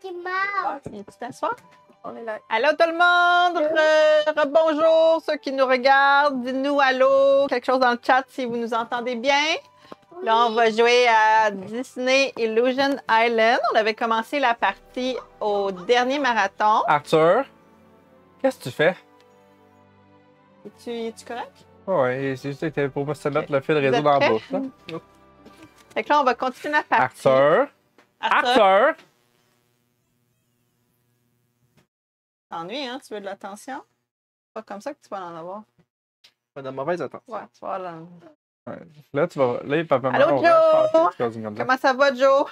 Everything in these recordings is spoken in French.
Mickey Mouse. Viens-tu t'asseoir? On est là. Allô tout le monde! Bonjour ceux qui nous regardent. Dites-nous allô, quelque chose dans le chat si vous nous entendez bien. Là, on va jouer à Disney Illusion Island. On avait commencé la partie au dernier marathon. Arthur, qu'est-ce que tu fais? Es-tu correct? Ouais, c'est juste que pour me se mettre le fil Vous réseau êtes dans la prêts? bouche. Hein? Fait que là, on va continuer la partie. Arthur! Arthur! T'ennuies, hein? Tu veux de l'attention? Pas comme ça que tu vas en avoir. Pas de mauvaise attente. Ouais, tu vas là. Ouais. Là, tu vas. Là, papa, Allô, maman, on Joe? va faire quelque chose comme ça. Comment ça va, Joe?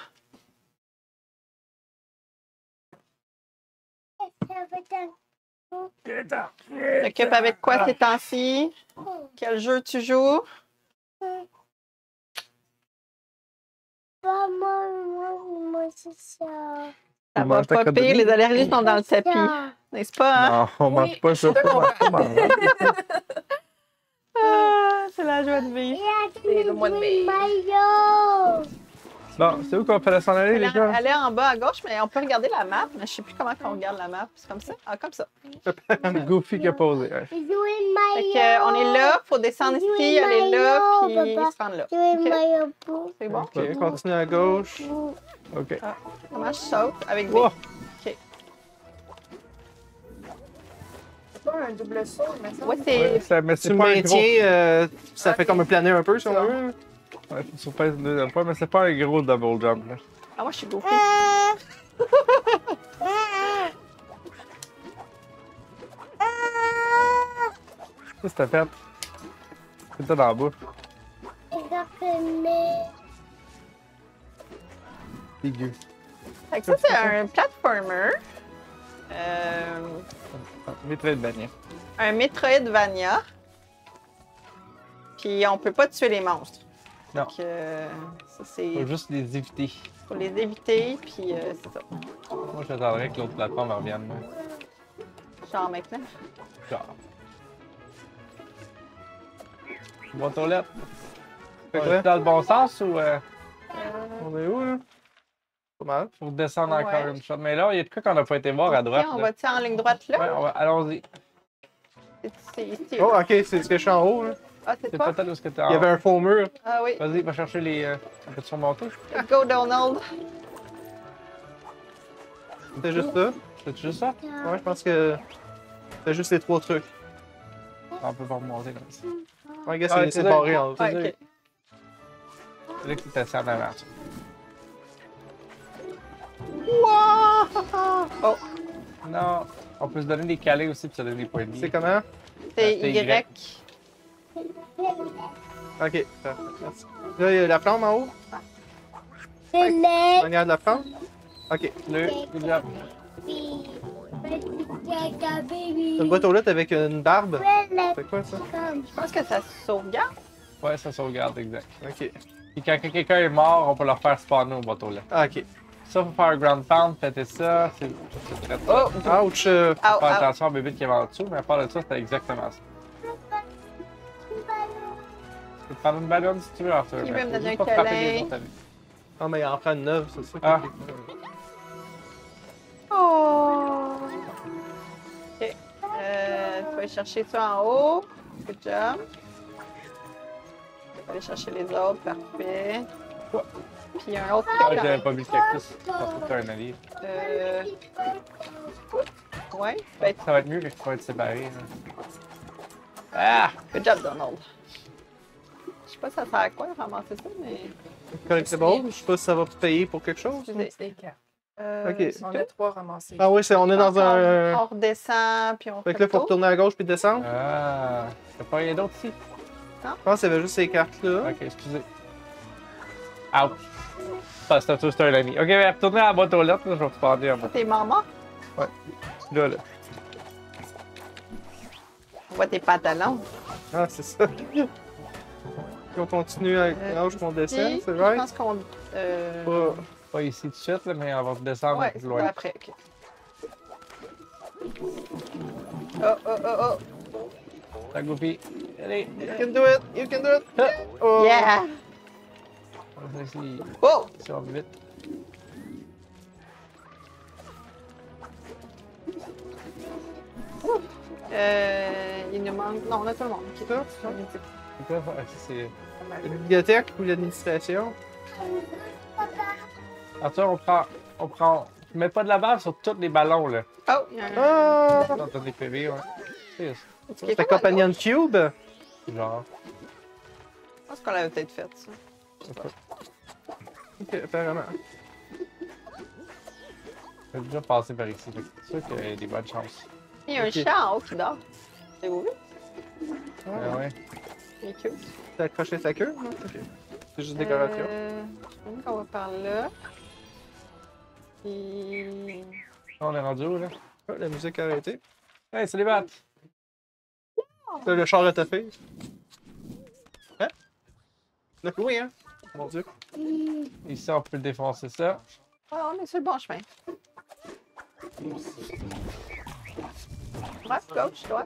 T'occupes avec quoi ces temps-ci? Quel jeu tu joues? Moi, c'est ça. Ça va mange ta pas crotte de pire, nez? les allergies sont dans le tapis. N'est-ce pas, hein? Non, on mange pas ça. On mange pas maman. Ah, c'est la joie de vivre. C'est le mois de mai. Maillot. Bon, c'est où qu'on fallait s'en aller, les gars? Elle est en bas à gauche, mais on peut regarder la map. Mais je sais plus comment on regarde la map. C'est comme ça? Ah, comme ça. C'est Goofy qui a posé. Ouais. Jouer le Fait maillot. que, on est là, faut descendre ici, aller là, puis Papa. se rendre là. Jouer le Ok. maillot pour. C'est bon? Ok, continue à gauche. OK. Comment je saute avec B? Wow. OK. C'est pas un double saut, mais ça. Ouais, Ouais, c'est... ça, mais Tu c'est le pas un gros. maintiens, ça fait Ok. comme un planer un peu, si on Bon. veut. Ouais, faut se faire une deuxième fois, mais c'est pas un gros double jump. Là. Ah, moi, je suis goofy. Qu'est-ce que t'as fait? C'est ça dans la bouche. Dégueu. Fait que ça, c'est un platformer. Metroidvania. Un Metroidvania. Puis on peut pas tuer les monstres. Non. Donc, ça, c'est... Faut juste les éviter. Faut les éviter, puis c'est ça. Moi, j'attendrais que l'autre plateforme revienne. Moi. Genre maintenant. Genre. Bonne toilette. Fait que Ouais. c'est dans le bon sens ou On est où, là? Pas mal. faut descendre Ouais. encore une shot? Mais là, il y a de quoi qu'on n'a pas été voir à droite. On là. va-tu en ligne droite là? Ouais, allons-y. C'est ici. Oh, ok, c'est ce que je suis en haut, là. Ah, c'est C'est toi? peut-être où est-ce que t'es Il y avait un faux mur. Ah oui. Vas-y, va chercher les. Peux-tu remonter? Let's go, Donald. C'était juste ça. C'est juste ça? Ouais, je pense que c'était juste les trois trucs. On peut pas remonter comme ça. Ouais, gars, Ah, c'est c'est barré là. en haut. Ouais, ok. C'est là que tu t'assieds en avant. Oh, Non. On peut se donner des calais aussi puis se donner des points de vie. C'est comment? c'est C'est Y. Ok, parfait, merci. Là, il y a la flamme en haut. C'est le Manière de la flamme. Ok. Good job. Une boîte aux lettres avec une barbe. C'est quoi ça? Je pense que ça sauvegarde. Ouais, ça sauvegarde, exact. Ok. Puis quand quelqu'un est mort, on peut leur faire spawner au bateau là. Ah, ok. Ça, faut faire un ground pound, fêter ça. C'est très Oh! Ouch! Au, Faire au. attention au bébé qui est en dessous, mais à part de ça, c'était exactement ça. Tu peux te prendre une ballonne si tu veux, Arthur. Qui mais veut me faut donner juste un pas frapper câlin? les autres amis. Ah, mais il en prend une neuve, c'est ça. Ah. Oh! Ok. Tu vas aller chercher ça en haut. Good job. Tu vas aller chercher les autres. Parfait. Puis un autre Ah, truc. j'avais pas vu le cactus. Je pense que t'as un allié. Ouais. Ben, Ça va être mieux quand tu vas être séparé. Ah! good job, Donald. Je sais pas ça sert à quoi de ramasser ça, mais. Collectible, je sais pas si ça va payer pour quelque chose. Excusez. Ok. c'est On tout? a trois ramassés. Ah oui, on est dans un. On redescend, puis on Fait fait que là, le faut tour. retourner à gauche puis descendre. Ah! T'as pas rien d'autre ici? Je pense qu'il y avait juste ces cartes-là. Ok, excusez. Ouch! Ça, c'était un ami. Ok, mais retournez à la boîte aux lettres, là, je vais vous parler en bas. T'es maman? Là, là. On voit tes pantalons. Ah, c'est ça. Puis on continue à gauche puis on descend, Ici, c'est Je right? pense qu'on. Pas- Pas ici tout de suite, là, mais on va descendre un Ouais, peu plus c'est loin. après. Ok. Oh. Ça Goofy. Allez! You can do it! You can do it! Oh. Yeah! On va essayer. Oh! Ça va vite. Il nous manque. Non, on a tout le monde. Ok. Ça? C'est quoi ça? C'est... La bibliothèque ou l'administration? Arthur, on prend... Tu mets pas de la bave sur tous les ballons, là. Oh, il y a un. Ah! On donne des PV, ouais. C'est ça. Qui est La comme à Companion gauche. Cube? Genre... Je pense qu'on l'avait peut-être fait, ça. Ok, apparemment. J'ai déjà passé par ici, fait que c'est sûr qu'il y a des bonnes chances. Il y a un Ok. chat en haut qui dort. C'est vous vu? Ouais. Il est cute. T'as accroché sa queue? Non? Ok. C'est juste décoration. Je pense qu'on va par là. Puis. On est rendu où, là? Ah, la musique a arrêté. Hey, c'est les battes! Là, le char à taper. Hein? Là, oui, hein? Mon dieu. Ici, on peut défoncer ça. Ah, on est sur le bon chemin. Droite, gauche, droite.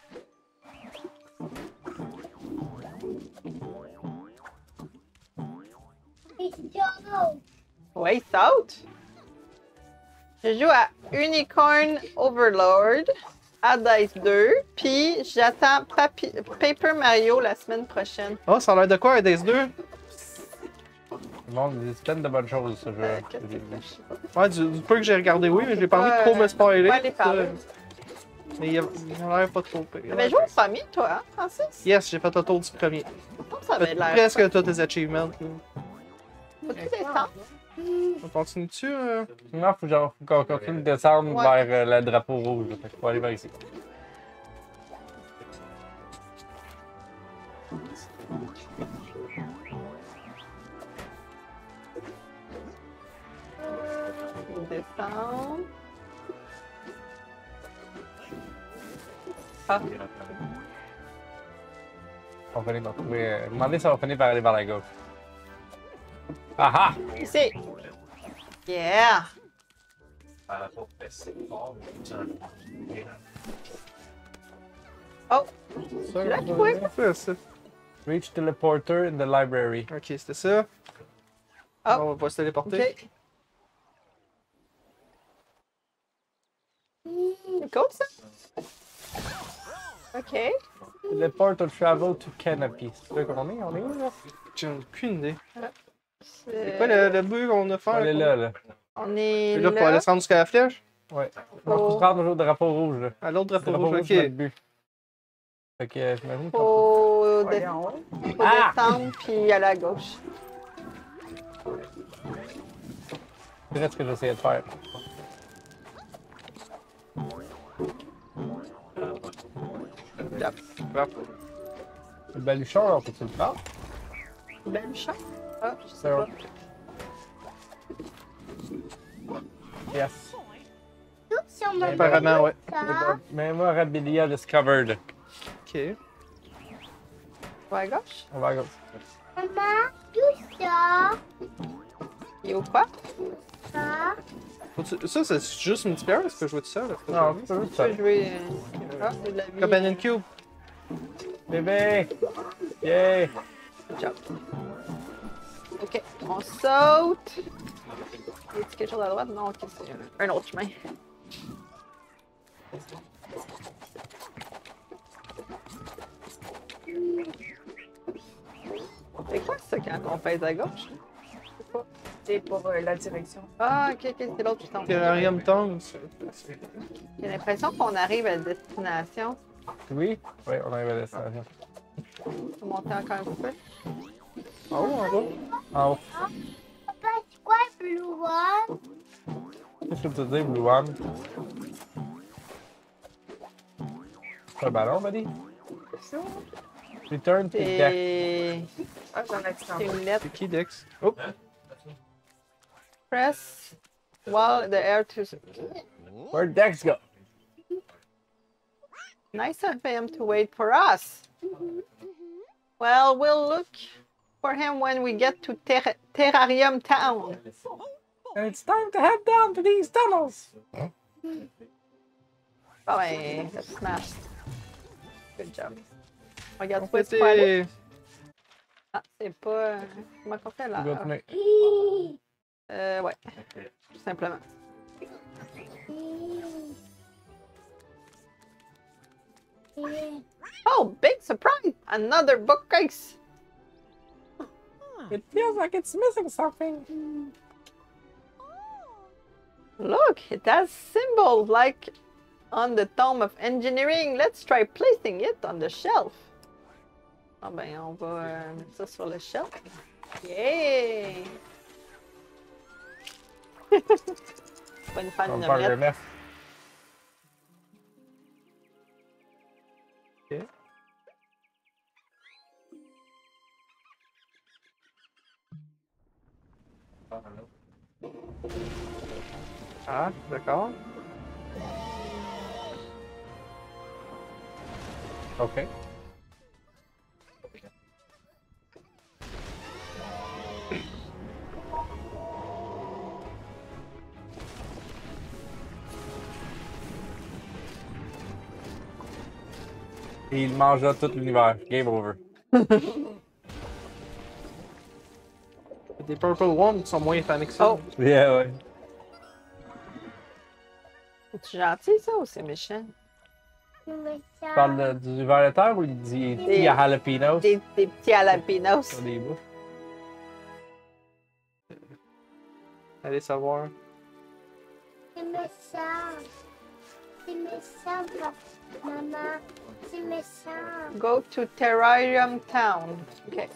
Ouais, il saute. Je joue à Unicorn Overlord à Dice 2, puis j'attends Paper Mario la semaine prochaine. Oh, ça a l'air de quoi, un Days 2? Le monde dit plein de bonnes choses, ce jeu. Qu'est-ce que c'est? Ouais, du peu que j'ai regardé, oui, mais j'ai pas envie de Ouais, trop me spoiler. on va aller parler. Mais il a l'air pas trop pire. T'avais joué au premier, toi, hein, Francis? Yes, j'ai fait le tour du premier. Ça avait Fait l'air. presque tous tes achievements. Faut-tu descendre? On continue-tu? Non, faut qu'on continue de descendre Ouais. vers le drapeau rouge. Fait qu'il faut aller vers ici. Descendre. Ah, On va aller me retrouver. À un moment donné, ça va finir par aller vers la gauche. Ah ah! ici. Yeah! Oh! Ça, Là, tu vois? c'est ça. Reach teleporter in the library. Ok, c'était ça. Oh. On va pas se téléporter. Ok. C'est cool, ça? Ok. Teleport or travel to Canopy. C'est là qu'on est? On est où, là? J'ai aucune idée. C'est C'est quoi le but qu'on a fait? On est là, là. On est C'est là. là pour aller se rendre jusqu'à la flèche? Ouais. On faut se rendre au drapeau rouge, là. À l'autre Le drapeau drapeau rouge, rouge, c'est notre ok. but. Fait que, j'imagine qu'on Faut, peut aller en haut. faut Ah! descendre puis aller à gauche. C'est ce que j'essayais de faire. Le baluchon, là, on peut-tu le prendre? Belle chat. Ah, je sais C'est pas. Yes. Apparemment, ouais. Memorabilia discovered. Ok. Faut à gauche? On va à gauche. Maman, tout ça, Il est où quoi? ça. Ça, c'est juste une petite pierre, tu peux jouer tout seul. Là. Non, tu peux Tu ça. peux jouer. Ah, c'est de la vie. Companion Cube. Bébé! Yeah! Good job. Ok, on saute. Y a-t-il quelque chose à droite? Non, ok, c'est un autre chemin. C'est quoi ça quand on pèse à gauche? C'est pour la direction. Ah, ok, ok, c'est l'autre qui tombe. Terrarium tombe. J'ai l'impression qu'on arrive à destination. Oui? Oui, on arrive à la destination. Faut monter encore un peu. En haut, en bas. En haut. Papa, c'est quoi Blue One? Qu'est-ce que tu dis, Blue One? C'est un ballon, buddy? Return to deck. C'est Ah, j'en ai accident. c'est une lettre. C'est qui, Dex? Oh! Press while the air to. Where'd Dex go? Nice of him to wait for us. Well, we'll look for him when we get to Terrarium Town. And it's time to head down to these tunnels. Ah ben, let's smash. Good job. Regarde, En tu fait, peux pas aller. c'est. Ah, c'est pas. Comment on fait là? Tu vas tenir. Ouais. Tout simplement. Oh, big surprise! Another bookcase! It feels like it's missing something. Look, it has symbols like on the Tome of Engineering. Let's try placing it on the shelf. Ah ben, on va mettre ça sur le shelf. Yay! On va nous faire On une va faire le omelette. mess. Ah, d'accord. OK. Et il mangea tout l'univers. Game over. Des Purple Ones qui sont moins fanés que ça. Oh, Yeah, ouais. c'est gentil ça ou c'est méchant? C'est méchant. Tu parles du ver de terre ou il dit petits à jalapenos? Des petits jalapenos. Sur des bouffes. Allez savoir. C'est méchant. C'est méchant, maman. C'est méchant. Go to Terrarium Town. OK.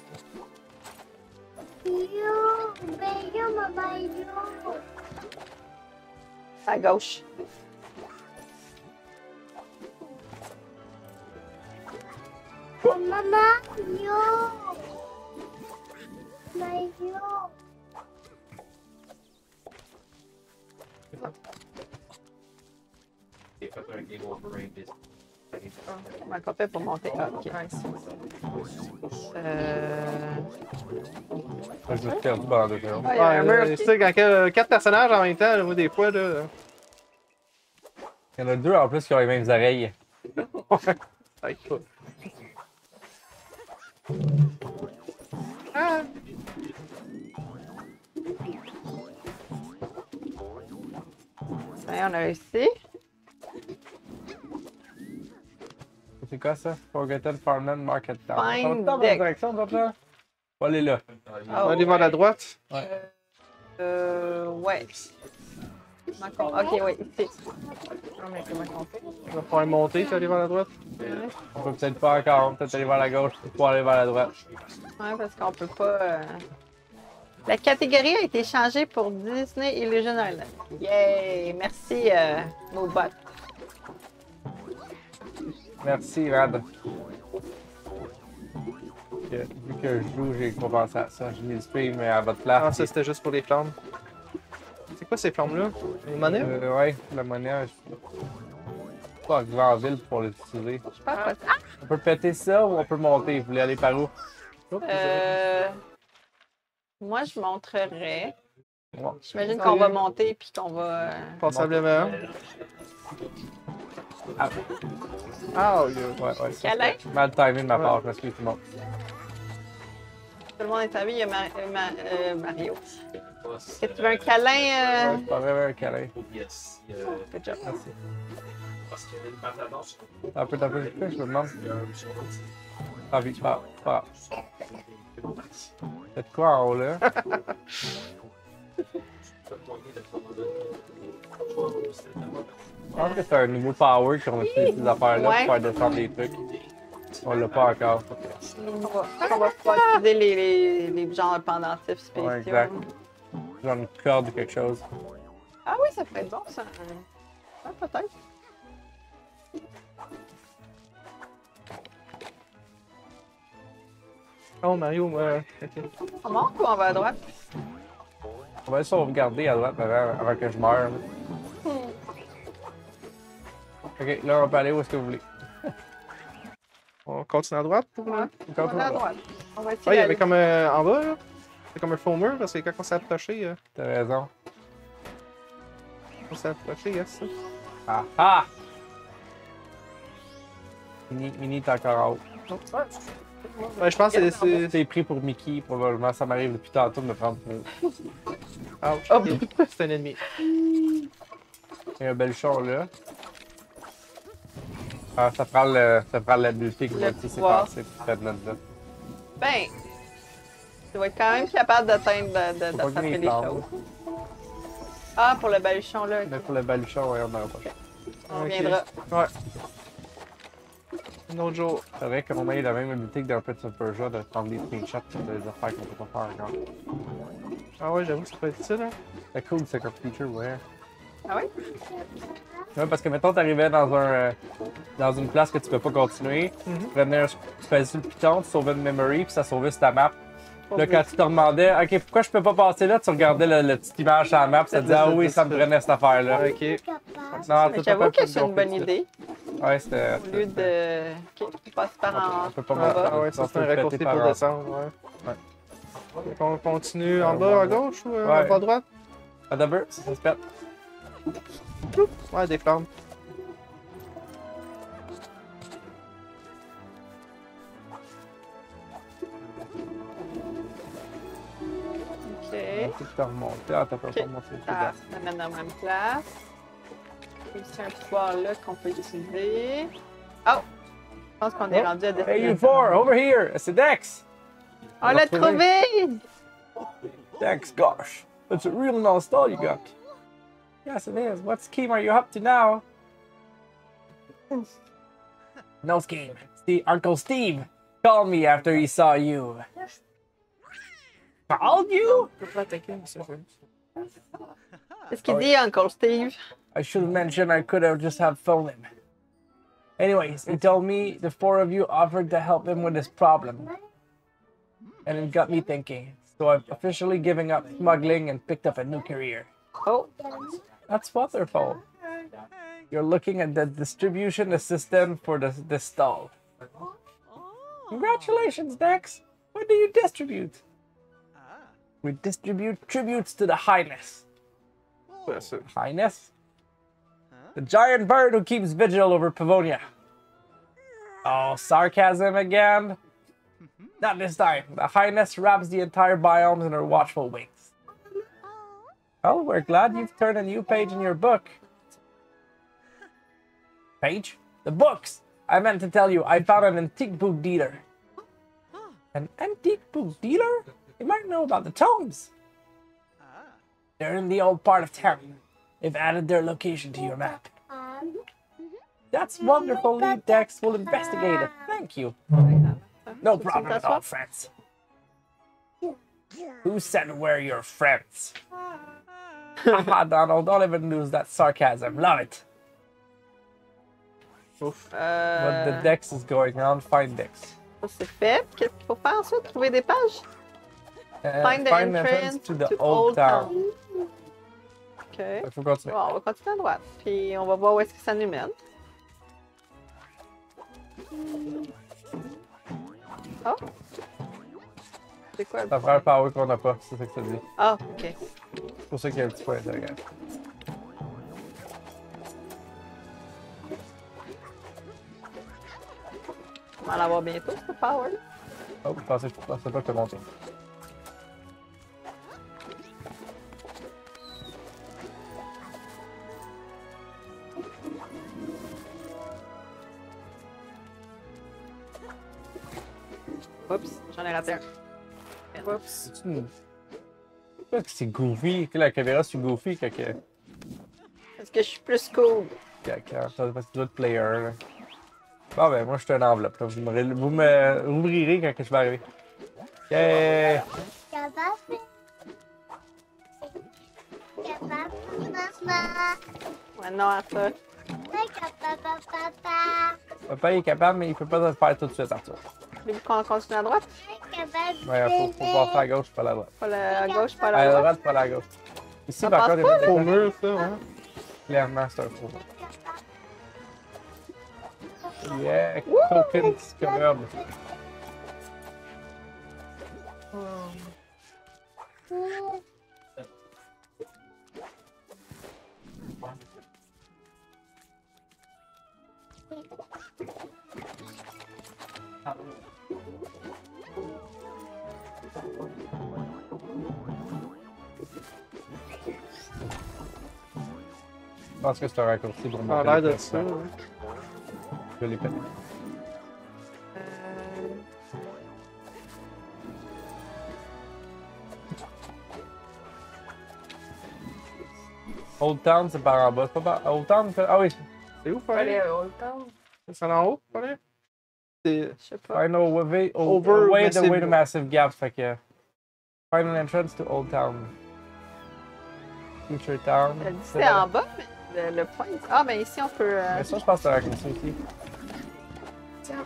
Yo, ben yo, maman, yo. À gauche. Maman, yo. Mais yo. Comment on fait pour monter? Ah, OK. Je me suis perdu pendant 2 secondes. Ah, il y a un mur Tu qui- sais, quand 4 personnages en même temps, là, moi, des fois, là. Il y en a 2 en plus qui ont les mêmes oreilles. Ça écoute. Ah! Ça y est, on a réussi. C'est quoi ça? Forgotten Farmland Market Town. Find On va dans la deck. direction, d'autres là? On va aller là. Ah, On va aller vers la droite. ouais. OK, oui, ici. Non, mais comment on fait? On va pouvoir monter, puis aller vers la droite. On peut peut-être pas encore, peut-être aller vers la gauche pour aller vers la droite. Ouais, parce qu'on peut pas... La catégorie a été changée pour Disney Illusion Island. Yay! Merci, Moobot. Merci, Rad. Vu que je joue, j'ai pas pensé à ça. J'ai mis le spray, mais à votre place. Ah, ça, c'était juste pour les flammes. C'est quoi ces flammes-là? Les monnaies? Ouais, la monnaie. Je pas arriver en ville pour l'utiliser. Je sais pas quoi. Ah! On peut péter ça ou on peut monter? Vous voulez aller par où? Moi, je montrerais. Ouais. J'imagine qu'on va monter puis qu'on va... Passablement. Ah, Ah, oui. ouais, ouais. ça, Câlin? c'était mal timé de ma part, je m'excuse tout le monde. Tout le monde est servi, il y a Mario. Est-ce que tu veux un câlin? Ouais, c'est pas vraiment un câlin. Good job. Merci. Un peu, je me demande. Ah oui, pas. Faites quoi en haut là? Je pense que c'est un nouveau power qu'on utilise ces affaires-là Ouais. pour faire descendre des trucs. On l'a pas encore. On va pouvoir utiliser les genres pendentifs spéciaux. Ouais, exact. Genre une corde ou quelque chose. Ah oui, ça pourrait être bon, ça. Ah, peut-être. Oh, Mario, ok. On monte ou on va à droite? On va le sauvegarder à droite avant que je meure. Ok, là on peut aller où est-ce que vous voulez. On continue à droite pour Ouais. On va à droite. On va essayer Ah, il y d'aller. avait comme en bas, là. C'est comme un faux mur, parce que quand on s'est approché, T'as raison. yes. Ah ah! Mini est encore en haut. Ouais, je pense que c'est. C'est pris pour Mickey, probablement. Ça m'arrive depuis tantôt de me prendre pour. Ouch, Oh. ok. C'est un ennemi. Il y a un bel char là. Ah, ça prend l'habileté qui va Le te laisser pouvoir. passer pour cette note-là. Ben, tu vas être quand même capable d'atteindre, Faut pas d'attraper gagner les fort. choses. Ah, pour le baluchon là. Mais pour le baluchon, ouais, on n'aura pas. On Ok. reviendra. Ouais. Un autre jour. C'est vrai qu'on a eu la même habilité que dans Prince of Persia de prendre des screenshots des affaires qu'on peut pas faire encore. Ah ouais, j'avoue que ça peut être utile, hein. C'est cool, c'est comme feature, ouais. Ah oui? Ouais, parce que mettons, t'arrivais dans une place que tu peux pas continuer, tu prenais tu faisais sur le piton, tu sauvais une memory, puis ça sauvait sur ta map. Là, quand tu te demandais, OK, pourquoi je peux pas passer là, tu regardais la petite image sur la map, ça te disait, ah oui, ça me prenait cette affaire-là. Ok. Non, Mais j'avoue que c'est une bonne idée. Ouais, c'était. Au lieu de. Ok, tu passes par en. On peut pas en monter. bas. Ah ouais, ça On c'est un peut le raccourci péter pour par en- descendre, ouais. Donc on continue en Ouais, bas à ouais. gauche ou en Ouais. bas à droite? Ah, d'abord, ça se pète. Ouais, des flammes. Ok. Tu peux remonter. Ah, t'as pas Ok. monter. Ça m'amène dans la même place. Et c'est un pouvoir là qu'on peut utiliser. Oh! Je pense qu'on est rendu à Hey, you destination. four, over here! C'est Dex! On l'a trouvé! Dex, gosh, that's a real nice doll you got. Yes, it is. What scheme are you up to now? No scheme. Uncle Steve called me after he saw you. Called you? Je peux pas attaquer, mais ça Qu'est-ce qu'il dit, Uncle Steve? I should have mentioned I could have just have phoned him. Anyways, he told me the four of you offered to help him with his problem. And it got me thinking. So I'm officially giving up smuggling and picked up a new career. Oh! That's wonderful. You're looking at the distribution assistant for this stall. Congratulations, Dex. What do you distribute? We distribute tributes to the Highness. Ouais, ça. Highness? The giant bird who keeps vigil over Pavonia. Oh, sarcasm again? Not this time. The Highness wraps the entire biomes in her watchful wings. Well, we're glad you've turned a new page in your book. Page? The books! I meant to tell you, I found an antique book dealer. An antique book dealer? You might know about the tomes. They're in the old part of town. They've added their location to your map. That's wonderful, Lead Dex. We'll investigate it. Thank you. No problem at all, friends. Who said we're your friends? Haha, Donald, don't even lose that sarcasm. Love it. Ouf. But the Dex is going on. Find Dex. Ça, c'est fait. Qu'est-ce qu'il faut faire ensuite? Trouver des pages? Find the entrance to the old town. OK. Il faut continuer. Bon, on va continuer à droite. Puis on va voir où est-ce que ça nous mène. Oh! C'est quoi? Ça prend un power qu'on n'a pas, c'est ça que ça dit. Ah, OK. C'est pour ça qu'il y a un petit point interrogant. On va l'avoir bientôt, ce power. Oh, je pensais pas que tu montais. Oups, j'en ai raté un. Oups. Parce que c'est goofy, que la caméra c'est goofy quand Est-ce que je suis plus cool? parce que tu dois être player. Là. Bon ben moi je suis un enveloppe. Là. Vous me ouvrirez quand je vais arriver. Yeah! Maintenant, à ça. Papa il est capable mais il peut pas le faire tout de suite Arthur. Voulez-vous qu'on continue à droite? Ouais, faut passer à gauche, pas à la droite. Pas à gauche, pas À à la droite. droite, pas à la gauche. Ici Ça par passe contre, il y a pas, des Au mur, ça, hein? clairement c'est un faux. Yeah, token discovered. Je pense que c'est un raccourci pour Ça a monter l'air le de principal. ça. Je l'ai fait. Old Town, c'est par en bas. C'est pas par... Old Town, ah oui. C'est où, Faut aller Fire? à Old Town. C'est en haut, Fire? C'est. Je sais pas. I know, away Over the way to Massive- Massive Gaps. Fait que. Find an entrance to Old Town. Future Town. Elle dit que c'était en bas, mais le point. Ah, mais ici, on peut. Mais ça, je pense que c'est la mission ici. Tiens.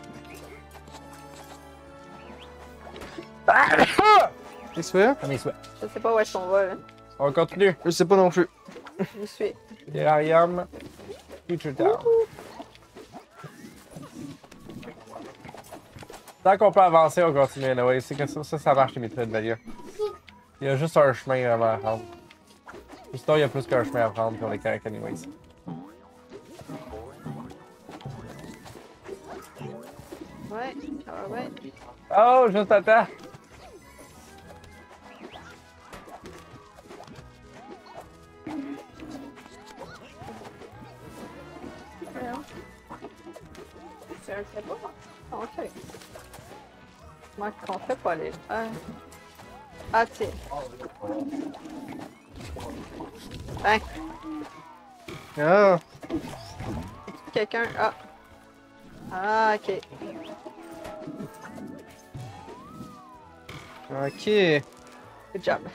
Qu'est-ce que tu fais? Ah, mes souhaits. Je sais pas où est-ce qu'on va, là. On continue. Je sais pas non plus. Je suis. Terrarium. Future Town. Tant qu'on peut avancer, on continue. Anyway. C'est que ça marche les méthodes d'ailleurs. Il y a juste un chemin vraiment à prendre. Sinon, il y a plus qu'un chemin à prendre, puis on est correct anyways. Ouais, ça va bien. Oh, juste à temps! C'est un très beau. Ok. Comment qu'on fait pour aller là? Ah, tiens. Ben, Ah! quelqu'un. Ah. Ah, ok. Ok. Good job.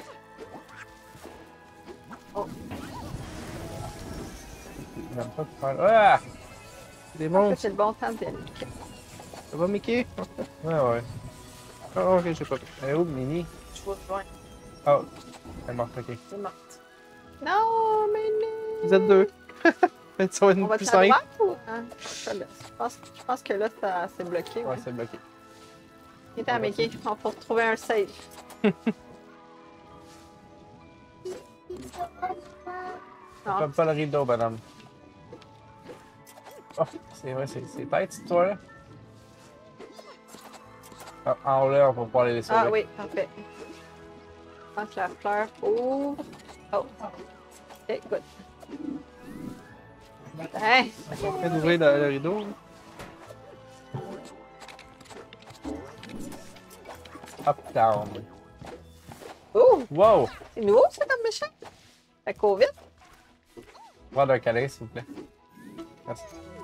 J'aime pas te faire. Ah! Des En fait, monstres. c'est le bon temps de aller. Ça va, Mickey? Ouais, ouais. Ah, ok, j'ai pas vu. Elle est où, Mini? Je vois loin. Oh, elle est morte, ok. C'est morte. Non, mais non. Vous êtes deux. Ça va On être va plus à simple. droite ou. Hein? Je pense que là, ça c'est bloqué. Ouais, Ouais. c'est bloqué. Il était à Mickey. On faut retrouver un save. Non. Comme pas le rideau, madame. Oh, c'est vrai, c'est bête, cette histoire-là. Ah, en haut, là, on va pouvoir les laisser. Ah oui, parfait. Je pense que la fleur ouvre. Oh. Ok, good. Hey! Faites d'ouvrir le rideau. Up, down. Oh! Wow! C'est nouveau, ça, comme méchant? Ça court vite. Prendre un câlin, s'il vous plaît. Merci.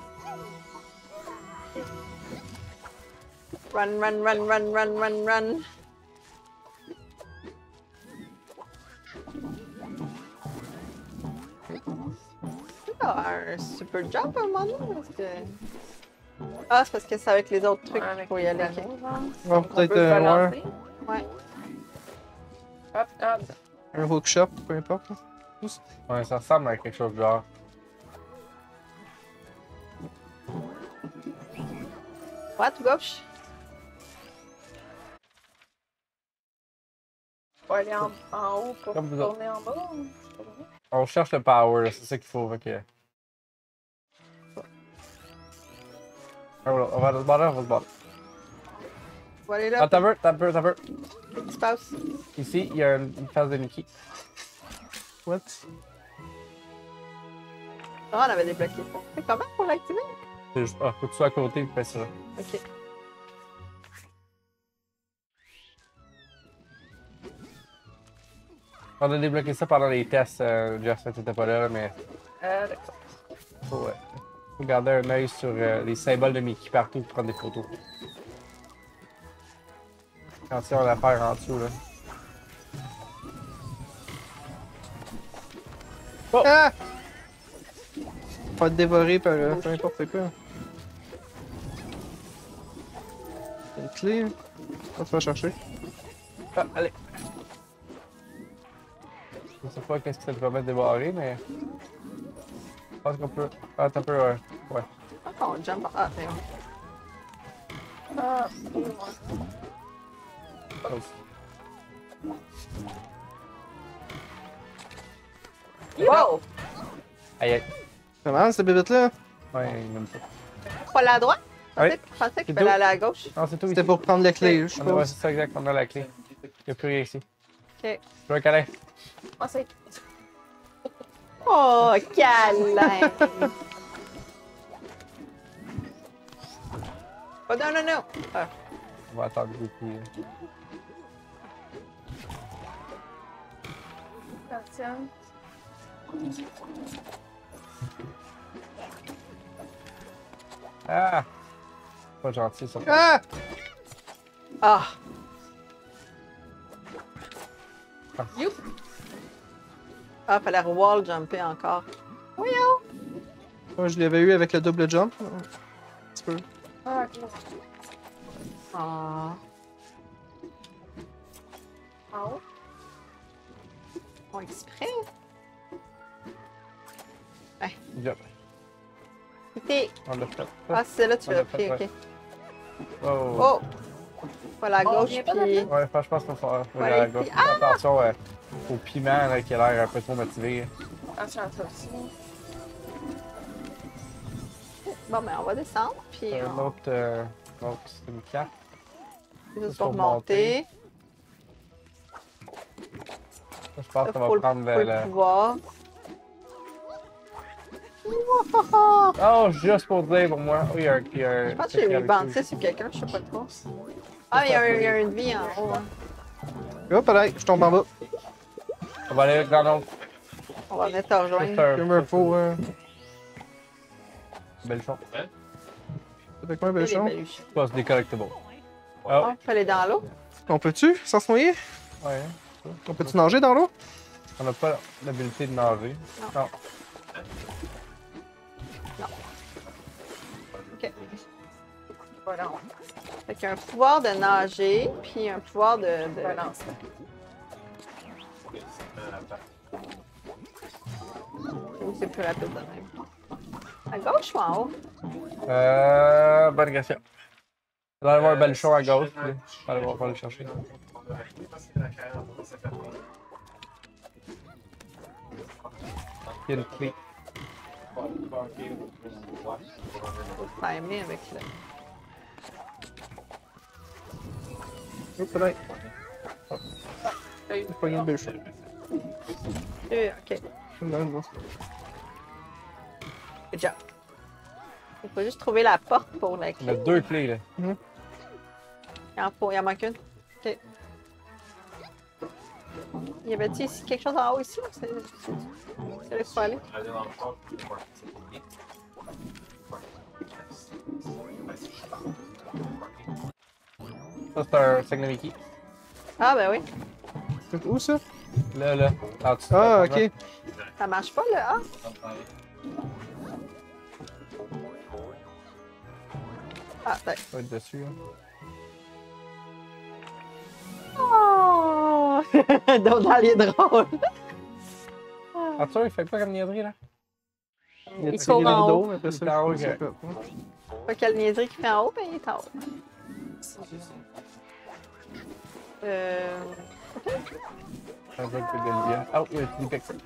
Run, run, run, run, run, run, run. Ah, un super jump à un moment donné, parce que... Ah, c'est parce que c'est avec les autres trucs qu'il faut y aller. ok. On va On peut-être peut se ouais, balancer. Ouais. Hop, hop. un hookshot, peu importe. Ouais, ça ressemble à quelque chose de genre. Droite ou gauche? Faut aller en haut pour Comme vous autres. tourner en bas. ou- On cherche le power, c'est ça qu'il faut. Fait que... Ah, voilà, on va se battre, on va se battre. On va aller là. Ah, t'as peur, t'as peur, t'as peur. Qu'est-ce qui se passe? Ici, il y a une phase de Mickey. What? Ah, on avait débloqué ça. C'est comment pour l'activer? C'est juste, ah, faut que tu sois à côté, puis fais ça. Ok. On a débloqué ça pendant les tests, Justin t'étais pas là, mais D'accord. faut garder un œil sur les symboles de Mickey partout pour prendre des photos. Quand il y a l'affaire en dessous, là. Ah! Pas être dévoré par peu importe quoi. Une clé. On va chercher. Ah, allez! Je sais pas qu'est-ce que ça te permet de débarrer, mais... Je pense qu'on peut... Ah, t'as peu, ouais. Ouais. Ah, on jump. Ah, mais Ah, excuse-moi. wow! Aïe, aïe. Ça va, cette bébête-là? Ouais, même pas. Faut aller à droite? Oui. Je pensais qu'il C'est fallait tout. aller à gauche. Non, c'est tout C'était ici. pour prendre la clé, je Ah, ouais, suppose. c'est ça, exact. On a la clé. Il n'y a plus rien ici. Ok. Je veux un câlin. Ah, c'est. Oh, câlin! Oh non, non, non! Ah. On va attendre le coup. Attention. Ah! Pas gentil, ça. Ah! Ah! Youp! Ah, fallait wall jumper encore. Moi, je l'avais eu avec le double jump. Un petit peu. Ah, ok. Ah. En haut. On exprès. Yep. T'es- On l'a fait. Ah, c'est là que tu On l'as l'a pris, fait, ok. Oh! Oh! Voilà, à On gauche, vient pas puis. Ouais, je pense qu'il faut faire. Voilà, à la ici. gauche. Ah! Attention au piment là, qui a l'air un peu trop motivé. Attention à toi aussi. Bon, ben, on va descendre, puis Un on autre, c'est une carte. juste pour pour monter. Je pense Là, qu'on faut va prendre faut le le. pouvoir. Oh, juste pour dire pour moi. Oui, il y a un. Je pense que j'ai rebouncé sur quelqu'un, je sais pas trop. Ah, il y a une vie en haut. Hein. Hop là, je tombe en bas. On va aller dans l'autre. On va venir te rejoindre. Il me faut. Belle chose. Avec moi, belle Les chance. baluches. Pas des collectibles. Oh, Ah, faut aller dans l'eau. On peut-tu, sans se noyer? ouais. On peut-tu nager dans l'eau? On n'a pas l'habilité de nager. Non. Ok. Voilà. Fait qu'il y a un pouvoir de nager, puis un pouvoir de... Balance. C'est plus rapide de même. À gauche ou en haut? Bonne question. Il va y avoir un bel show à gauche. Puis, on va le chercher. Il y a une clé. Faut timer avec le... Hop là. Hey. Pas une belle chose. Ok. Non, non. Good job. Il faut juste trouver la porte pour la On a clé. deux clés là. Il en manque une. Ok. Y avait-il ici quelque chose en haut ici? C'est là qu'il faut aller. Ça, c'est un signe Mickey. Ah, ben oui. C'est où ça? Là, là. En dessous. Ah, ok. Ça marche pas, le A? Ah, peut-être. Ça va être dessus. Hein. Oh! Donald, il est drôle. Arthur, il fait quoi comme niaiserie là? Il a Il tiré court le en rideau, haut. mais après ça, Il est en haut, je sais ok. pas. Pas quelle niaiserie qu'il fait en haut, mais il est en haut. Un peu de lien. Oh, il y a du pixel.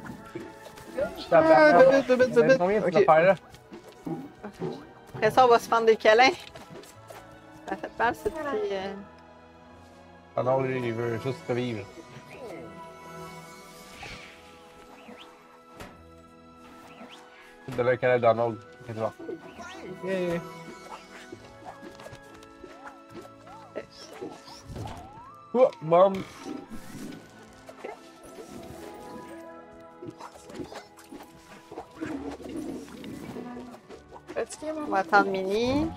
Ah, vite. Combien de Ok. affaires là? Après ça, on va se prendre des câlins. Ça fait mal, ce petit... Ah non, lui, il veut juste revivre. De là qu'elle est Donald. C'est genre. Yeah. Oh, bon. Fatigué, On maman? va attendre Mini.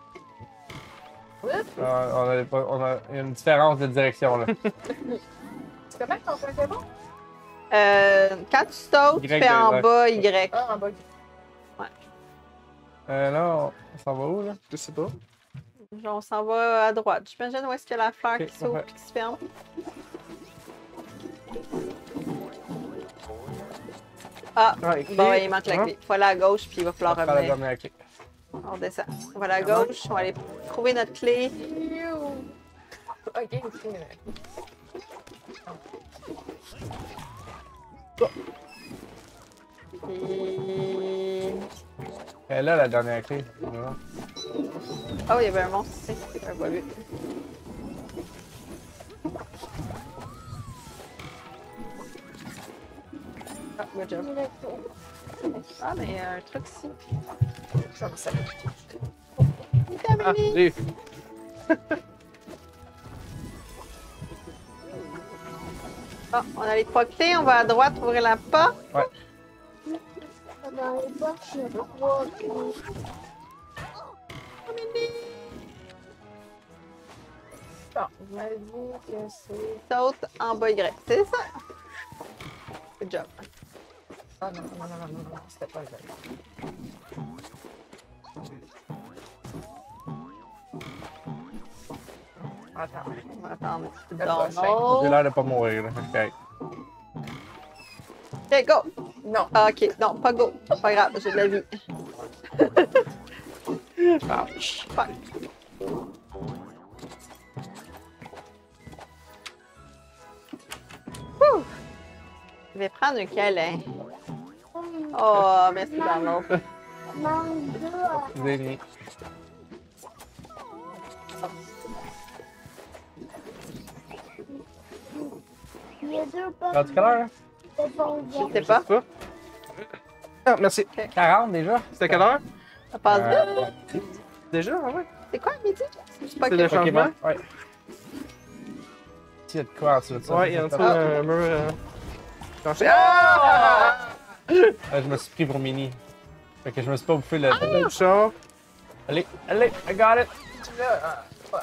On a une différence de direction là. C'est comment ton Pokémon? Quand tu sautes, tu Y, fais en ouais. bas Y. Ah, en bas. Là, on s'en va où là? Je sais pas. On s'en va à droite. J'imagine où est-ce qu'il y a la fleur Ok, qui s'ouvre parfait. et qui se ferme. Ah, Ah, écrit. bon, il manque la Ah. clé. Il faut aller à gauche, puis il va falloir On va faire la revenir. dernière clé. On descend. On va aller à gauche, on va aller trouver notre clé. Ok, Puis... Elle est là, la dernière clé. Voilà. Oh, il y avait un monstre ici. Un pas vu. Ah, good job. Ah, mais il y a un truc ici. je vais me saluer. Ah, j'ai... Bon, on a les 3 clés, on va à droite ouvrir la porte. Dans les boîtes, il y a 3 clés. Bon, vous m'avez dit que c'est. Saute en bas Y. C'est ça. Good job. Ah non, non, non, non, non, non, c'était pas vrai. Attends. On va attendre. Le Donald. J'ai l'air de pas mourir, là. Ok. Ok, go! Non. Ah, ok, non, pas go. Pas grave, j'ai de la vie. Ouch. Fuck. Wouh! Je vais prendre un câlin. Oh, merci Donald. Mango. Zéni. Il y a 2 pommes Rendu quelle heure? de pommes Je vertes. sais pas. pas. Ah, merci. 40 déjà? C'était quelle heure? Ça passe vite. Déjà, ah ouais? C'est quoi, midi? C'est pas C'est que... le Ok, changement? bon, ouais. Il y a de quoi en dessous de ça? Ouais, il y a en dessous Ah! un mur. Tranché. Ah! Je me suis pris pour Mini. Fait que je me suis pas bouffé le. Le chat. Allez, allez, I got it! Là,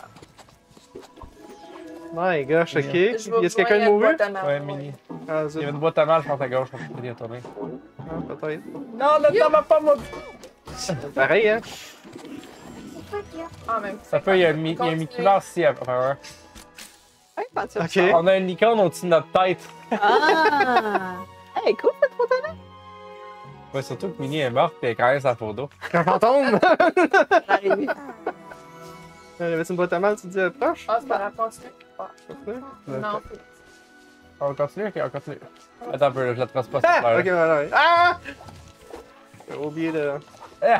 My gosh, ok. je vais Y a quelqu'un de mauvais? Ouais, Mini. Ah, Il y zut. avait une boîte à mal, je pense, à gauche, on peut y retourner. Ah, peut-être. Non, le temps m'a pas maudit! Pareil, hein? C'est quoi qu'il y a? En même temps. Ça peut, il y a un Mickey Mouse ici. Enfin, Ouais, pas sûr. Ok. on a une icône au-dessus de notre tête. Ah! Hey, cool cette photo-là. Ouais, surtout que Mini est morte et elle est quand même sa photo. Un fantôme! J'arrive. Il y avait une boîte à mal, tu dis proche? Ah, c'est pas grave, continue. Ah, Non. non. On continue? Ok, on continue. Attends un peu, je la trace pas. Ah! cette Ok, voilà. Ah! J'ai oublié de. Ah!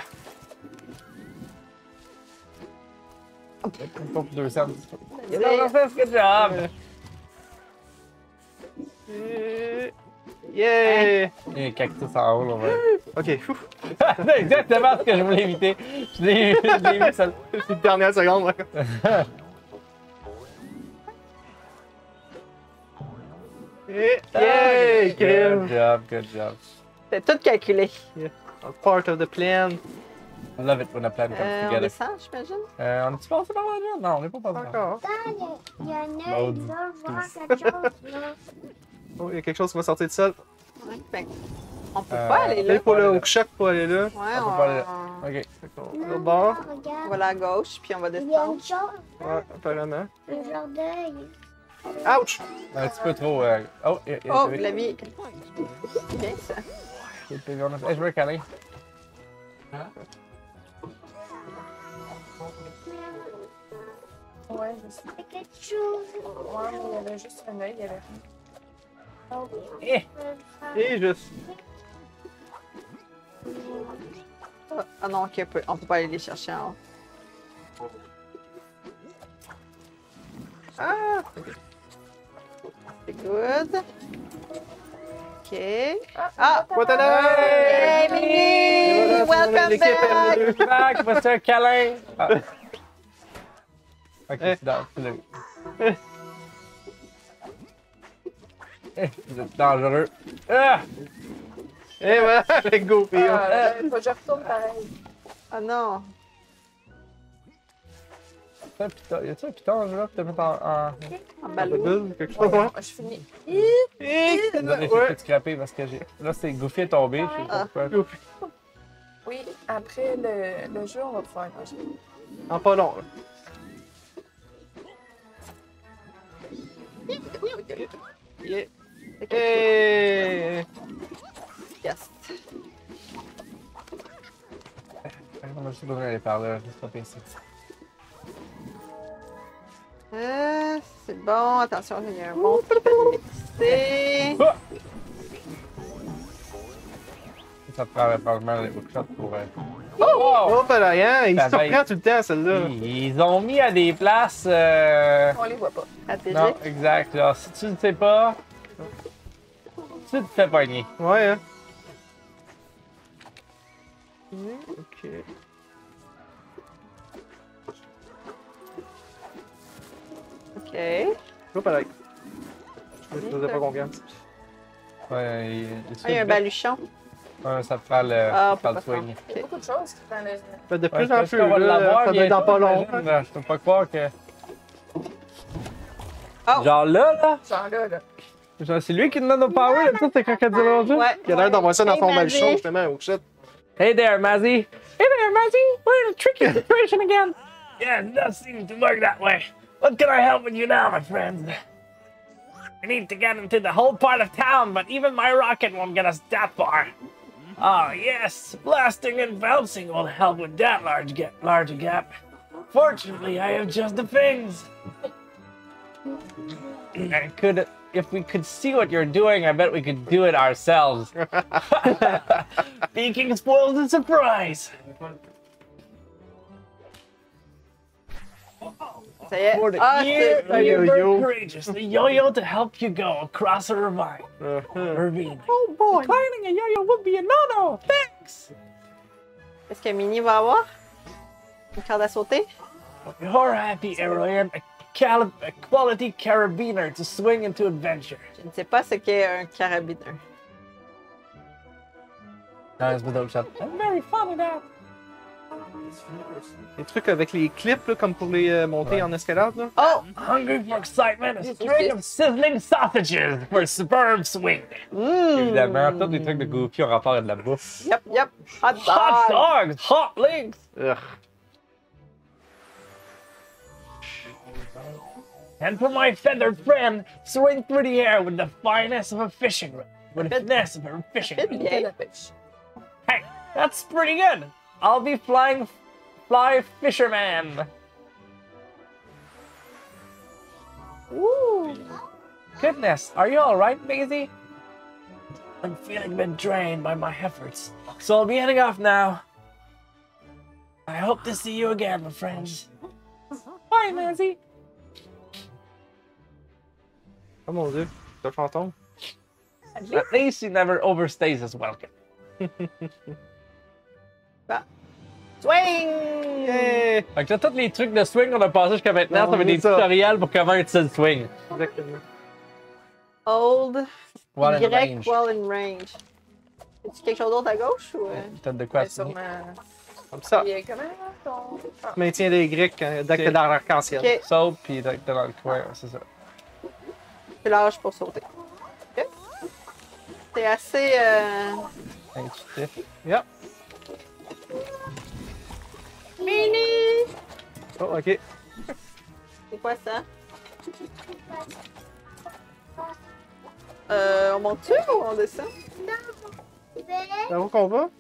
Pas pour 2 cents. Good job! Yeah! Il y a un cactus en haut, là, ouais. Ok, ouf. C'est exactement ce que je voulais éviter. Je l'ai vu, ça. C'est une dernière seconde. Là. Yeah! Good Crime! job, good job. C'est tout calculé. Part of the plan. I love it when a plan comes On together. descend, j'imagine? On est-tu passé par là, déjà? Non, on n'est pas passé par là. Encore. Attends, il y a un œil, Maudit. il va voir quelque chose, là. Oh, il y a quelque chose qui va sortir de seul. Ouais. Fait on peut pas aller Là, là. pour le hook-shot pour aller là. Ouais, On peut pas aller là. Ok. Fait qu'on va Non, au bord. non, on regarde. va aller à gauche, puis on va Il y a descendre. une chose, Ouais, apparemment. un genre d'œil. Ouch! Un petit peu trop. Oh, Oh, la vie. Bien ça. Je veux un câlin. Ouais, je sais. C'est quelque chose. Ouais, mais il y avait juste un œil, il y avait rien. Eh! Et juste. Ah non, ok, on peut pas aller les chercher en haut. Ah! C'est good. Ok. Ah! What a Hey, Mimi! Welcome L'équipe est back! revenue. Back, voici un câlin! Ah. Ok, Eh. c'est dans le. Vous êtes dangereux. Ah! Et voilà, avec Goofy. Ah, faut que je retourne pareil. Ah non. Y a-tu un piton, je vais te mettre en. En ballon. Bulle, quelque chose, ouais. Bon, je finis. Désolé, j'ai Ouais. tout scrappé parce que j'ai. Là, c'est Goofy est tombé. Je sais pas pourquoi. Goofy. Oui, après le jeu, on va pouvoir manger. En pas long, là. Yeah. Hey! Yes. On a juste besoin d'aller par là. Juste pas ici. C'est bon, attention, il y a un monstre qui fait de l'électricité. Ah! Ça te prend probablement les hookshot pour. Oh, pas là, hein? Il Ça se va surprend tout le temps, celle-là. Ils ont mis à des places. On les voit pas. Stratégique. Non, exact. Là, si tu ne sais pas, tu te fais pogner. Ouais, hein? Ok. OK. Hop, là. Je faisais pas confiance. Ouais, Ah, il y a un baluchon. Ouais, ça te prend le, Ah, ça on te peut prend le pas swing. Il y a beaucoup de choses qui prennent le. Fait de Ouais, plus je en pense plus, qu'on va là, l'avoir ça doit être dans pas bientôt, long. imagine. Je peux pas croire que... Oh! Genre là, Genre là. genre c'est lui qui nous donne nos powers, là, tout ce crocodile rouge. Ouais. Il a l'air d'avoir ça dans Hey, son Mazzy. baluchon, justement. Oh shit. Hey there, Mazzy. Hey there, Mazzy. We're in a tricky situation again. Yeah, it does seem to work that way. What can I help with you now, my friends? We need to get into the whole part of town, but even my rocket won't get us that far. Ah, yes, blasting and bouncing will help with that large gap. Fortunately, I have just the things. If we could see what you're doing, I bet we could do it ourselves. Speaking spoils the surprise. Ça y est. For the Ah, year c'est... you yo-yo. were courageous, the yo-yo to help you go across a ravine. Oh boy! Declining a yo-yo would be a no-no. Thanks. Est-ce que Minnie va avoir une corde à sauter? You're happy, Aroyan. A quality carabiner to swing into adventure. Je ne sais pas ce qu'est un carabineur. Nice without shot. I'm very fond of that. Des trucs avec les clips, là, comme pour les monter Ouais. en escalade, là. Oh! Hungry for excitement, a string of sizzling sausages for a superb swing. Évidemment, tous les trucs de Goofy ont rapport à de la bouffe. Yep, yep. Hot dog! Hot dogs, hot links. Ugh. And for my feathered friend, swing through the air with the finesse of a fishing rod. With the finesse of a fishing Fit rod. bien. Hey, that's pretty good. I'll be fly fisherman. Woo! Goodness, are you all right, Maisie? I'm feeling a bit drained by my efforts, so I'll be heading off now. I hope to see you again, my friends. Bye, Maisie. Oh mon dieu, c'est un fantôme. At least he never overstays his welcome. Swing! Hey! Fait que là, tous les trucs de swing qu'on a passé jusqu'à maintenant, Non, ça va être des c'est ça. tutoriels pour comment utiliser le swing. Exactement. Hold. While in Y range. while in range. Est-ce quelque chose d'autre à gauche ou... Peut-être de quoi Ouais, signer. sûrement. Comme ça. Il est comment ton. Ah. Maintiens les Y dès que t'es dans l'arc-en-ciel. Ok, Saute, puis dans le coin, c'est ça. je lâche pour sauter. Ok. C'est assez... Intuitif. Yep. Mini! Oh, ok. C'est quoi ça? On monte-tu ou on descend? Là où qu'on va?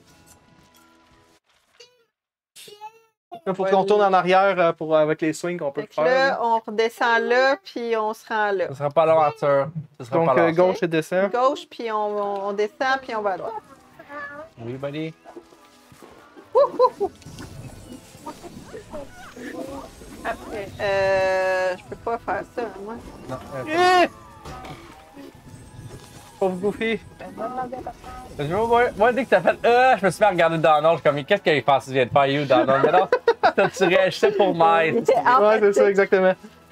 Là, faut qu'on tourne en arrière pour, avec les swings qu'on peut Fait le que faire. là, on redescend là, puis on se rend là. Ce sera pas long, Arthur. Ce sera Donc, pas long. gauche et descend. Gauche, puis on descend, puis on va à droite. Oui, buddy. Après. Je peux pas faire ça, moi. Non, Eh! Pauvre Goofy. moi, dès que t'as fait je me suis mis à regarder Donald, je suis comme, qu'est-ce qu'il pense qu'il vient de faire, you, Donald? Mais non, tu réagissais pour m'aider. Ouais, c'est ça, exactement.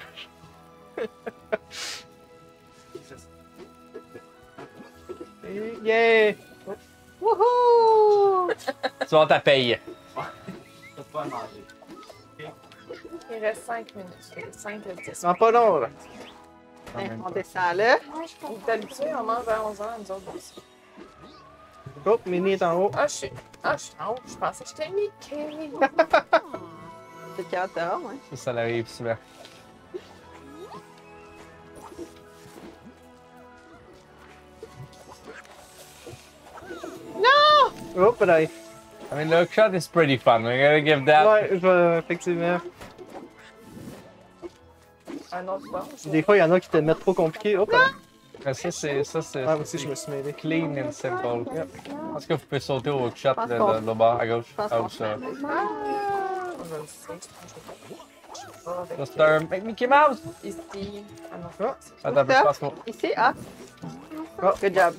Yeah! Wouhou! Tu vas ta paye. Il reste 5 minutes. 5 à 10. Non, pas long, là. On descend là. D'habitude, on mange à 11h, nous autres aussi. Oh, Minnie est en haut. Ah, je suis en haut. Je pensais que j'étais Mickey. C'est 40 heures, ouais. Ça l'arrive souvent. Hop là. I mean, the shot is pretty fun. We're gonna give that. Ouais, je vais, effectivement. Un autre bon. Des fois, il y en a qui te mettent trop compliqué. Hop là. Ça, c'est Ah, moi aussi, je me suis mêlé. clean and simple. Est-ce que vous pouvez sauter au shot pense de qu'on- là-bas à gauche? Je pense Ah, qu'on ou ça. Je le sais. Je vais avec C'est un Mickey Mouse. ici. Ah non. Ah. Attends, un peu, je pense qu'on. Ici, ah. Ah. Good job.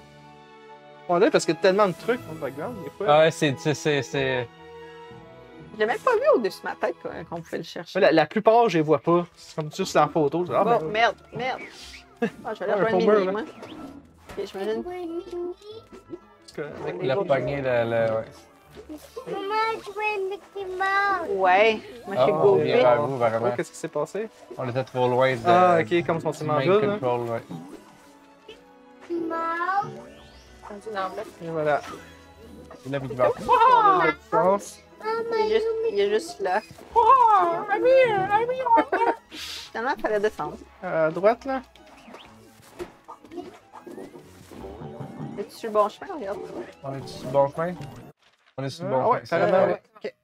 Ouais, là, parce qu'il y a tellement de trucs dans le background, des fois. Ah ouais, c'est. J'ai même pas vu au-dessus de ma tête qu'on pouvait le chercher. La plupart, je les vois pas. C'est comme juste la photo. Ah, Bon, ben, merde. Ah, je vais aller Ouais, rejoindre Homer, Minnie, là. moi. Ok, j'imagine. parce que avec Il a pogné le ouais. Maman, jouer Mickey Mouse. Ouais, moi je suis Ah, Goofy. il est à vous, vraiment. Oh, qu'est-ce qui s'est passé? On était trop loin de. Ah, ok, comme son main mangas, là. control, ouais. Mouse. Rendu dans l'enveloppe. Et voilà. Il a mis du vent. Je pense. Il est juste là. I'm here! Finalement, il fallait descendre. À droite, là. Es-tu sur le bon chemin? Regarde. On est sur le bon chemin? On est sur le bon Ah ouais, chemin. carrément, Ouais. ouais. Ok.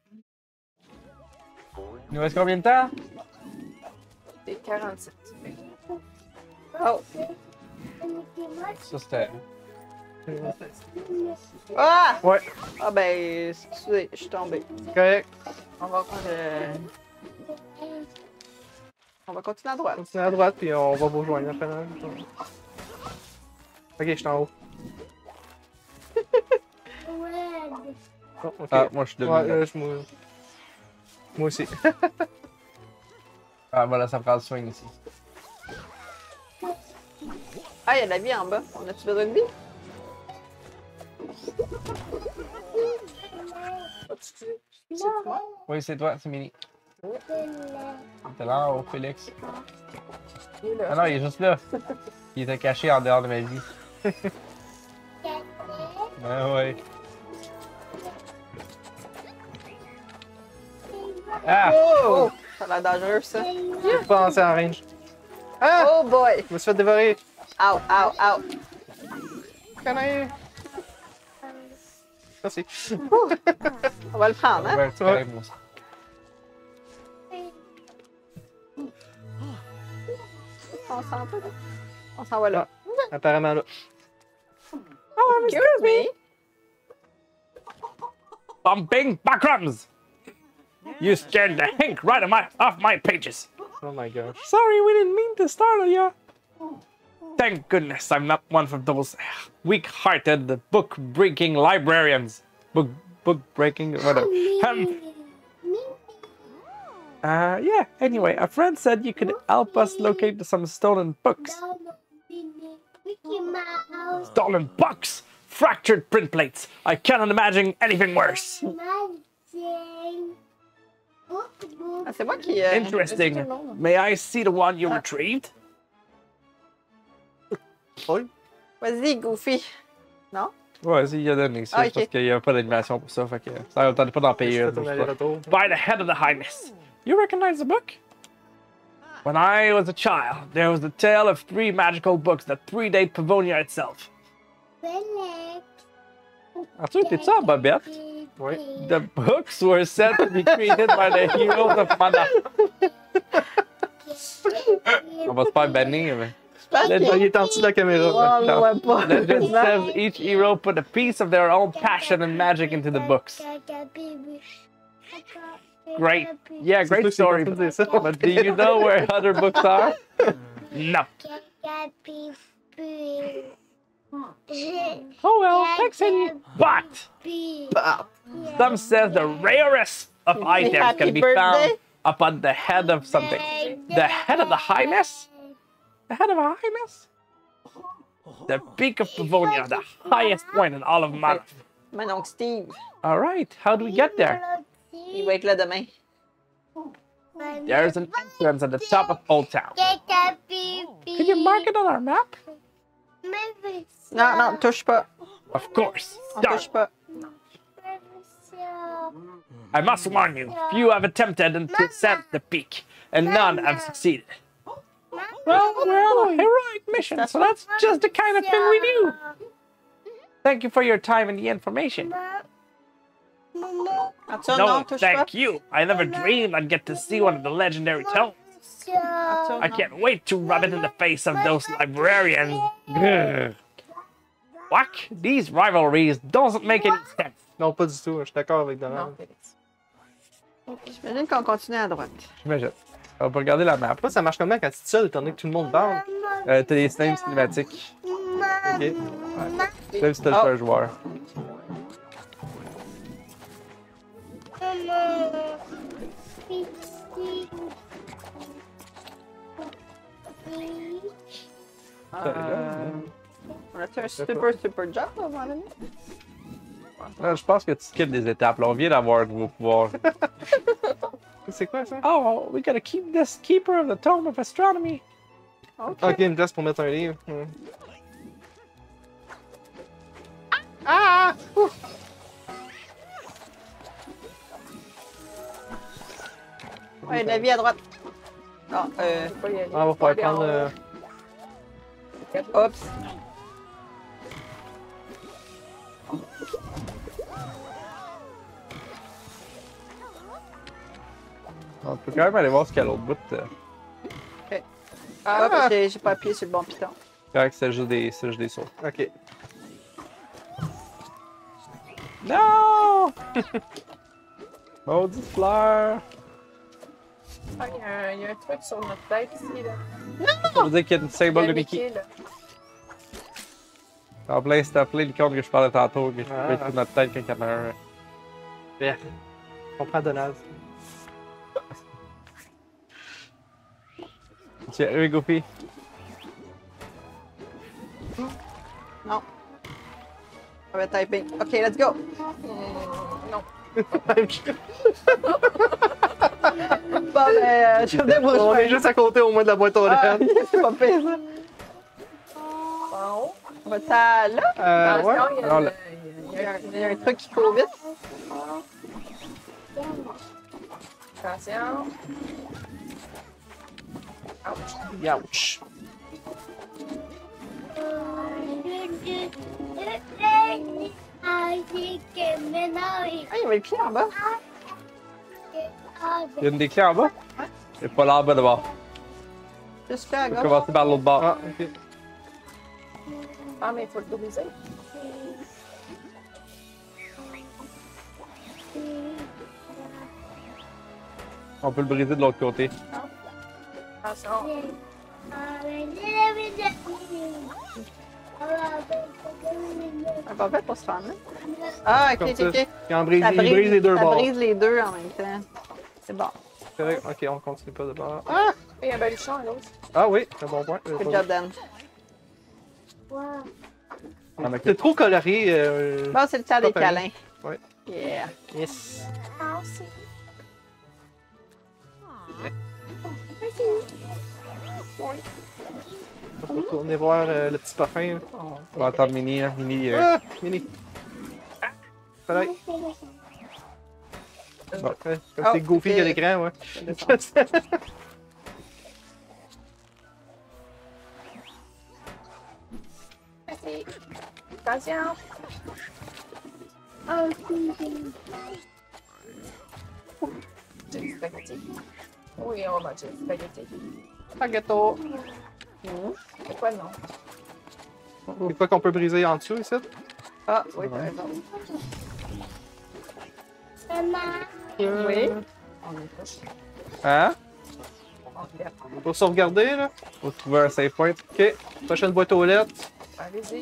Il nous reste combien de temps? C'est 47. Oh! Mickey Mouse. Ça, c'était. Ah! Ouais, Ah ben, excusez, je suis tombée. correct. On va on va continuer à droite. Continuez à droite, puis on va vous rejoindre après. Ok, je suis en haut. Red. Oh, ok. Ah, moi, je suis devenu. Ouais, là. moi aussi. Ah, voilà, ça prend le swing ici. Ah, il y a de la vie en bas. On a-tu besoin de vie? Oui, c'est toi, c'est Mini. T'es là en haut, Félix. Il est là. Ah non, il est juste là. Il était caché en dehors de ma vie. Ah ouais. Ah! Oh! Ça a l'air dangereux, ça. Je pas lancer en range. Ah! Oh boy! Je me suis fait dévorer. Ow, ow, ow! Canaille. Merci. On va le prendre, hein? Ouais, c'est correct, moi aussi. On s'en va là. Apparemment là. Excuse me! Bumping backrums! You scared the hink right off my pages. Oh my gosh. Sorry, we didn't mean to startle you. Thank goodness I'm not one of those weak-hearted, book-breaking librarians. Book-breaking, whatever. Yeah, anyway, a friend said you could help us locate some stolen books. Mickey Mouse. Stolen books! Fractured print plates! I cannot imagine anything worse. Magic. Book. Ah, c'est moi qui. Interesting. May I see the one you retrieved? Oui. Vas-y, Goofy. Non? Ouais, il a donné ça, Ah, ok. parce qu'il n'y a pas d'animation pour ça, fait que ça ne tente pas d'en payer Je une. fais ton je sais pas. aller-retour. By the head of the highness. You recognize the book? When I was a child, there was the tale of 3 magical books that predate Pavonia itself. Felix. Arthur, t'es-tu en bobette? Oui. The books were said to be created by the heroes of Mana. On va se faire bannir, mais... Il est en dessous de la caméra. On le voit pas. Legend says each hero put a piece of their own passion and magic into the books. Great. Yeah, C'est toi great qui story. t'es fait ça. But do you know where other books are? No. Oh well, thanks Eddie. But some says the rarest of items Happy can be birthday. found upon the head of something. The head of the highness? The head of a highness? The peak of Pavonia, the highest point in all of Mana. Mon oncle Steve. All right, how do we get there? Il va être là demain. There's an entrance at the top of Old Town. Can you mark it on our map? Non, non, touche pas. Of course. On Darn. touche pas. I must warn you, few have attempted to ascend the peak, and none have succeeded. Well, we're on a heroic mission, so that's just the kind of thing we do. Thank you for your time and the information. Arthur, No, non, touche pas. thank you. I never dreamed I'd get to see one of the legendary tomes. Arthur, I non. can't wait to rub it in the face of those librarians. Grr. Whack, these rivalries doesn't make any sense. Non, pas du tout. Je suis d'accord avec Non, Donald. Félix. J'imagine qu'on continue à droite. J'imagine. On peut regarder la map. Moi, ça marche comment quand tu es seul étant donné que tout le monde parle? T'as des scènes cinématiques. Ok. Même si t'es le Oh. seul joueur. On a fait un super job à un moment donné. Là, je pense que tu skippes des étapes. Là, on vient d'avoir un nouveau pouvoir. C'est quoi ça? Oh, we gotta keep this keeper of the Tome of Astronomy. Ok, une place pour mettre un livre. Ouais, de la vie à droite. Non, Faut pas y aller. Ah, on va Faut pouvoir aller en prendre. haut. oups. On peut quand même aller voir ce qu'il y a à l'autre bout. Ah, j'ai pas appuyé sur le bon piton. Correct, c'est juste des sauts. Ok. Non! Maudite fleur! Ah, il y a un truc sur notre tête ici, là. Ça veut dire qu'il y a une symbole de Le Mickey. là. En plein, c'était plein l'icône que je parlais tantôt, que je Ah. peux être sur notre tête quand il y en a un. Bien. On prend Donald. Tiens, oui, Goofy. Non. On va typing. Ok, let's go. Non. Bon, ben, je vais vous On est rejoindre. juste à côté au moins de la boîte aux Ah, lettres. c'est pas pire, ça. En haut. On va ça là. Ouais. Attention, il y a Alors, le- là. Il y a un truc qui court vite. Attention. Ouch. Ouch. Ah, il y avait le pied en bas. Il y a une des clés en bas? Il pas là en bas d'abord. Juste là à On va gauche. commencer par l'autre bord. Ah, ok. Ah, mais il faut le briser. On peut le briser de l'autre côté. Attention. On va faire pour se rendre. Ah, ok, Comme ok, ça. ok. Il en brise, Ça il brise les deux ça bords. brise les deux en même temps. C'est bon. Correct. Ok, on continue pas de bord. Il y a un baluchon à l'autre. Ah oui, un bon point. Good job, Dan. Ah, ok. C'est trop coloré. Bon, c'est le temps des Pas pareil. câlins. Ouais. Yeah. Yes. On va retourner voir le petit parfum. là. On va attendre Mini, hein. Mini, Ah, Mini. Pareil. bon. Ouais, comme Oh, c'est Goofy ok. qui a l'écran, ouais. Je descends. Merci. Attention. J'ai du spaghetti. Oui, on va manger du spaghetti. Spaghetto. Pourquoi non? C'est quoi qu'on peut briser en dessous ici? Ah, oui, t'as raison. Oui. On est proche. Hein? On regarde. Pour sauvegarder, là. Faut trouver un save point. Ok. Prochaine boîte aux lettres. Allez-y.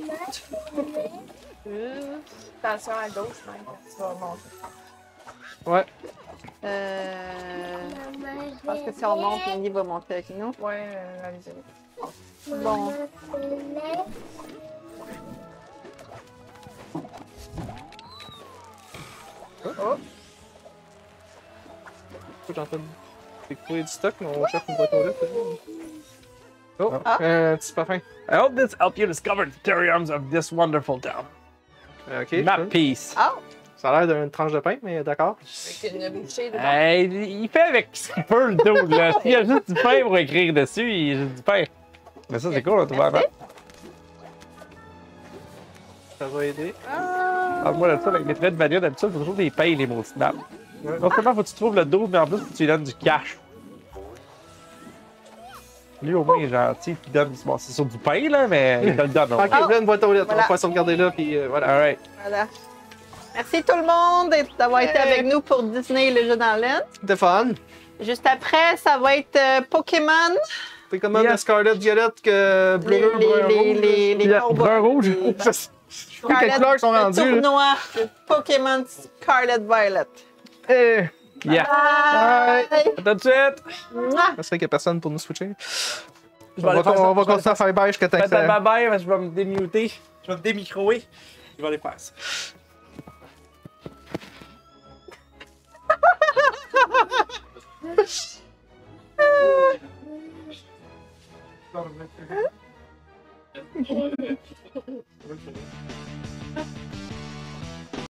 Attention à gauche, même, quand tu vas monter. Ouais. Je pense que si on monte, Minnie va monter avec nous. Ouais, allez-y. Bon. Oh, Faut que j'entende découvrir du stock, mais on cherche une boîte aux lettres. Oh, Ah. un petit parfum. I hope this helped you discover the terrariums of this wonderful town. Ok. Map piece. Ah! Ça a l'air d'une tranche de pain, mais d'accord. avec une bouchée dedans. Hey, il fait avec ce qu'il peut, le dude, là. S'il y a juste du pain pour écrire dessus, il y a juste du pain. Mais ça, c'est cool, on trouve la map. Ça va aider. Ah, moi, là, ça, avec les traits de bagnole, d'habitude, faut toujours des pains, les mots snap. Ouais. Non seulement faut que tu trouves le dos, mais en plus, faut que tu lui donnes du cash. Lui, au moins, il est gentil, puis il donne. Bon, c'est sur du pain, là, mais il te le donne. au Ok, moins. là, une boîte aux lettres. Voilà. On va pas sauvegarder là, puis voilà. Alright. Voilà. Merci tout le monde d'avoir été avec nous pour Disney le jeu dans l'aine. C'était fun. Juste après, ça va être Pokémon. C'est comme Yes. de Scarlet Violet que bleu, brun, rouge. les Yeah, combats. brun rouge. Les- Je sais pas quelles couleurs sont le rendues. là. tournoi de Pokémon Scarlet Violet. Eh, Yeah. Bye! À tout de suite. Mouah! C'est vrai qu'il n'y a personne pour nous switcher. Je vais aller faire ça. On va Je vais continuer à faire bye jusqu'à temps que Peut-être ça... bye bye, je vais me démuter. Je vais me démicroer. Je vais aller faire ça.